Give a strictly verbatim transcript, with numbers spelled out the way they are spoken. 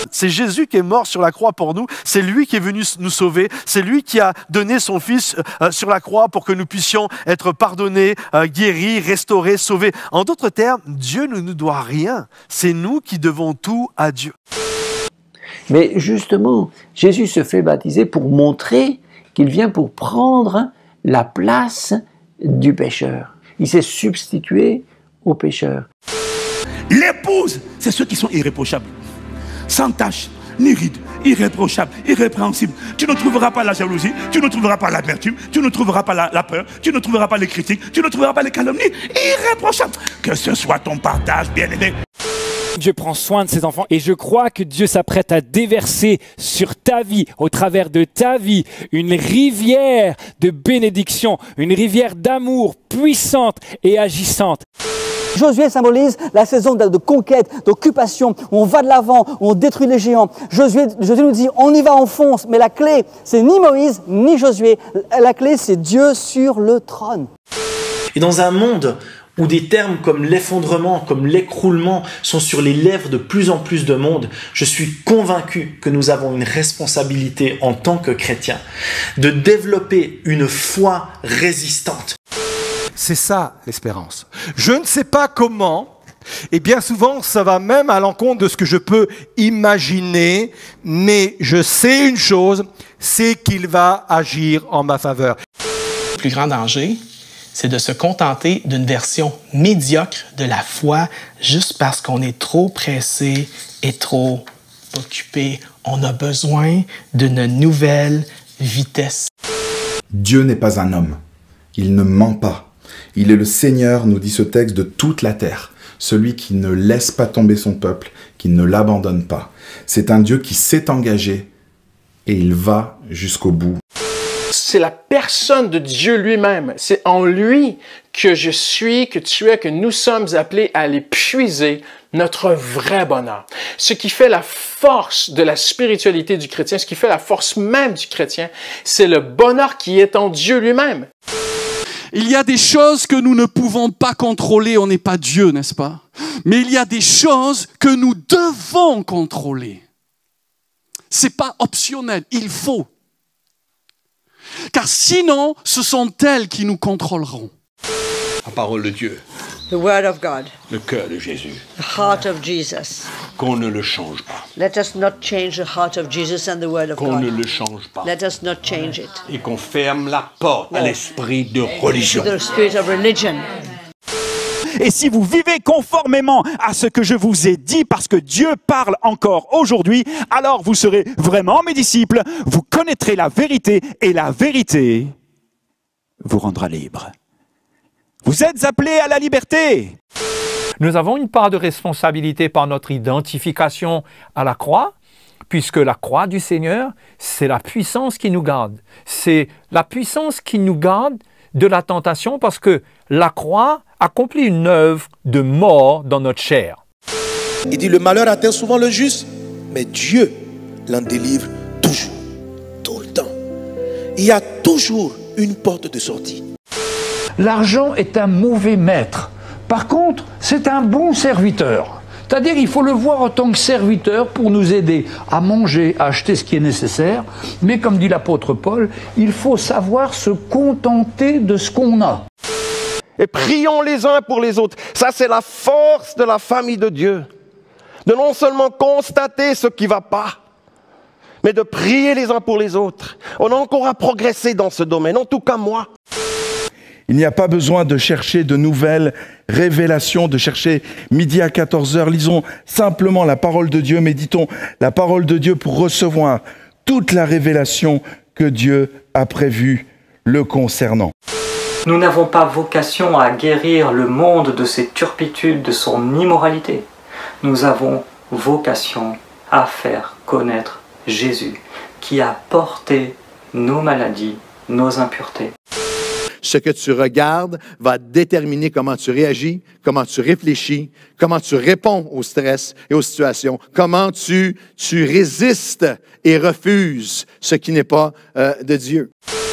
C'est Jésus qui est mort sur la croix pour nous. C'est lui qui est venu nous sauver. C'est lui qui a donné son Fils euh, sur la croix pour que nous puissions être pardonnés, euh, guéris, restaurés, sauvés. En d'autres termes, Dieu ne nous doit rien. C'est nous qui devons tout à Dieu. Mais justement, Jésus se fait baptiser pour montrer qu'il vient pour prendre la place du pécheur. Il s'est substitué au pécheur. L'épouse, c'est ceux qui sont irréprochables, sans tache, ni ride, irréprochables, irrépréhensibles. Tu ne trouveras pas la jalousie, tu ne trouveras pas l'amertume, tu ne trouveras pas la, la peur, tu ne trouveras pas les critiques, tu ne trouveras pas les calomnies. Irréprochable. Que ce soit ton partage, bien-aimé. Dieu prend soin de ses enfants et je crois que Dieu s'apprête à déverser sur ta vie, au travers de ta vie, une rivière de bénédiction, une rivière d'amour puissante et agissante. Josué symbolise la saison de, de conquête, d'occupation, où on va de l'avant, où on détruit les géants. Josué, Josué nous dit, on y va, on fonce, mais la clé, c'est ni Moïse, ni Josué. La clé, c'est Dieu sur le trône. Et dans un monde où des termes comme l'effondrement, comme l'écroulement sont sur les lèvres de plus en plus de monde, je suis convaincu que nous avons une responsabilité en tant que chrétiens de développer une foi résistante. C'est ça l'espérance. Je ne sais pas comment, et bien souvent ça va même à l'encontre de ce que je peux imaginer, mais je sais une chose, c'est qu'il va agir en ma faveur. Le plus grand danger, c'est de se contenter d'une version médiocre de la foi juste parce qu'on est trop pressé et trop occupé. On a besoin d'une nouvelle vitesse. Dieu n'est pas un homme. Il ne ment pas. Il est le Seigneur, nous dit ce texte, de toute la terre. Celui qui ne laisse pas tomber son peuple, qui ne l'abandonne pas. C'est un Dieu qui s'est engagé et il va jusqu'au bout. C'est la personne de Dieu lui-même. C'est en lui que je suis, que tu es, que nous sommes appelés à aller puiser notre vrai bonheur. Ce qui fait la force de la spiritualité du chrétien, ce qui fait la force même du chrétien, c'est le bonheur qui est en Dieu lui-même. Il y a des choses que nous ne pouvons pas contrôler, on n'est pas Dieu, n'est-ce pas? Mais il y a des choses que nous devons contrôler. C'est pas optionnel, il faut. Car sinon, ce sont elles qui nous contrôleront. La parole de Dieu. The word of God. Le cœur de Jésus. The heart of Jesus. Qu'on ne le change pas. Let us not change the heart of Jesus and the word of God. Qu'on ne le change pas. Let us not change it. Et qu'on ferme la porte à l'esprit de religion. The spirit of religion. Et si vous vivez conformément à ce que je vous ai dit, parce que Dieu parle encore aujourd'hui, alors vous serez vraiment mes disciples, vous connaîtrez la vérité, et la vérité vous rendra libre. Vous êtes appelés à la liberté. Nous avons une part de responsabilité par notre identification à la croix, puisque la croix du Seigneur, c'est la puissance qui nous garde. C'est la puissance qui nous garde de la tentation, parce que la croix accomplit une œuvre de mort dans notre chair. Il dit, le malheur atteint souvent le juste, mais Dieu l'en délivre toujours, tout le temps. Il y a toujours une porte de sortie. L'argent est un mauvais maître. Par contre, c'est un bon serviteur. C'est-à-dire qu'il faut le voir en tant que serviteur pour nous aider à manger, à acheter ce qui est nécessaire. Mais comme dit l'apôtre Paul, il faut savoir se contenter de ce qu'on a. Et prions les uns pour les autres. Ça, c'est la force de la famille de Dieu. De non seulement constater ce qui ne va pas, mais de prier les uns pour les autres. On a encore à progresser dans ce domaine, en tout cas moi. Il n'y a pas besoin de chercher de nouvelles révélations, de chercher midi à quatorze heures. Lisons simplement la parole de Dieu, méditons la parole de Dieu pour recevoir toute la révélation que Dieu a prévue le concernant. Nous n'avons pas vocation à guérir le monde de ses turpitudes, de son immoralité. Nous avons vocation à faire connaître Jésus, qui a porté nos maladies, nos impuretés. Ce que tu regardes va déterminer comment tu réagis, comment tu réfléchis, comment tu réponds au stress et aux situations, comment tu, tu résistes et refuses ce qui n'est pas euh, de Dieu.